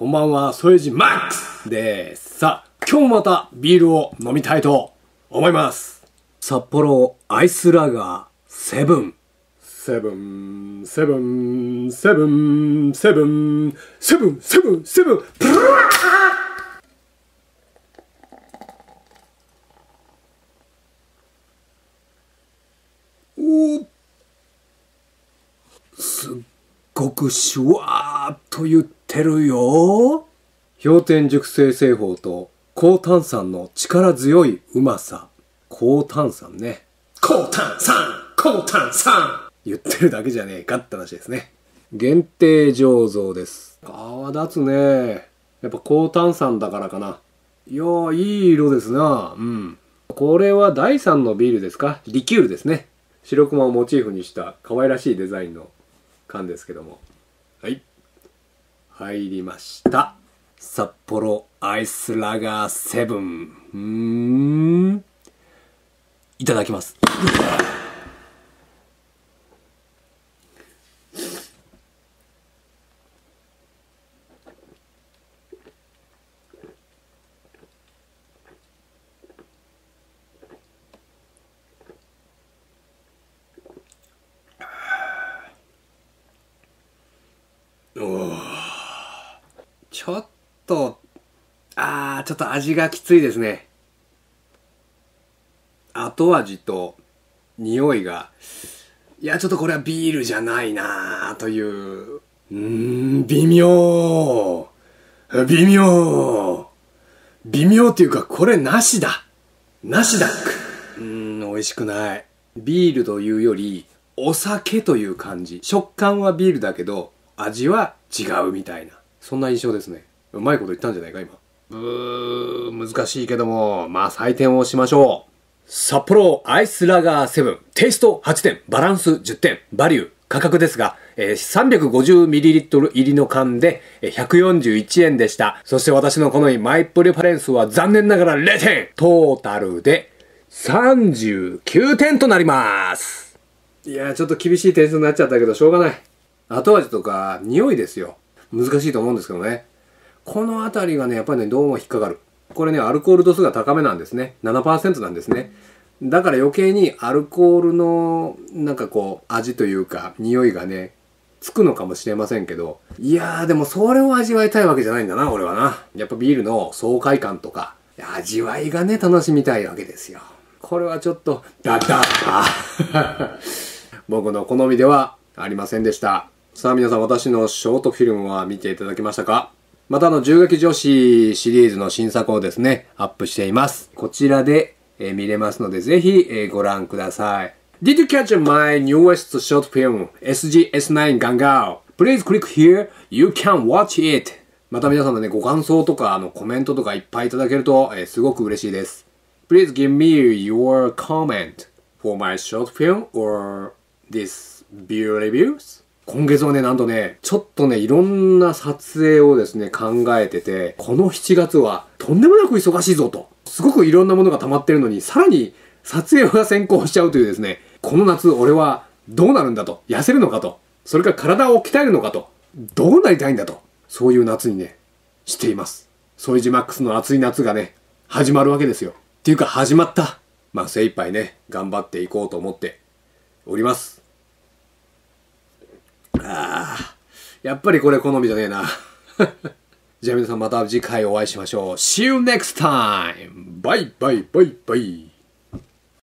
こんばんは、ソエジマックスです。さあ、今日もまたビールを飲みたいと思います。札幌アイスラガーセブン。セブン、セブン、セブン、セブン、セブン、セブン、セブン、ブラーおー、すっごくシュワーっと言ってるよ。氷点熟成製法と高炭酸の力強いうまさ。高炭酸ね。高炭酸、高炭酸言ってるだけじゃねえかって話ですね。限定醸造です。泡立つね。やっぱ高炭酸だからかな。いやー、いい色ですな。うん。これは第3のビールですか？リキュールですね。白熊をモチーフにした可愛らしいデザインの缶ですけども。はい。入りました。札幌アイスラガーセブン。いただきます。ちょっと味がきついですね。後味と匂いが、いや、ちょっとこれはビールじゃないなという、微妙。微妙。微妙っていうか、これなしだ。なしだ。美味しくない。ビールというより、お酒という感じ。食感はビールだけど、味は違うみたいな。そんな印象ですね。うまいこと言ったんじゃないか、今。難しいけども、まあ採点をしましょう。札幌アイスラガーセブン。テイスト8点、バランス10点、バリュー。価格ですが、350ml 入りの缶で141円でした。そして私のこのマイプレファレンスは残念ながら0点。トータルで39点となります。いやー、ちょっと厳しい点数になっちゃったけどしょうがない。後味とか匂いですよ。難しいと思うんですけどね。このあたりがね、やっぱりね、どうも引っかかる。これね、アルコール度数が高めなんですね。7% なんですね。だから余計にアルコールのなんかこう味というか匂いがねつくのかもしれませんけど、いやーでもそれを味わいたいわけじゃないんだな俺はな。やっぱビールの爽快感とか味わいがね楽しみたいわけですよ。これはちょっと僕の好みではありませんでした。さあ皆さん、私のショートフィルムは見ていただきましたか？また銃撃女子シリーズの新作をですねアップしています。こちらで見れますので、ぜひご覧ください。Did you catch my newest short film, SGS9 Gangao? Please click here, you can watch it. また皆さんのね、ご感想とかコメントとかいっぱいいただけると、すごく嬉しいです。Please give me your comment for my short film or this beer reviews. 今月はね、なんとね、ちょっとね、いろんな撮影をですね、考えてて、この7月はとんでもなく忙しいぞと。すごくいろんなものが溜まってるのに、さらに撮影が先行しちゃうというですね、この夏俺はどうなるんだと、痩せるのかと、それから体を鍛えるのかと、どうなりたいんだと、そういう夏にね、しています。ソイジマックスの暑い夏がね、始まるわけですよ。っていうか始まった。まあ精一杯ね、頑張っていこうと思っております。やっぱりこれ好みじゃねえな。じゃあ皆さんまた次回お会いしましょう。See you next time! バイバイバイバイ。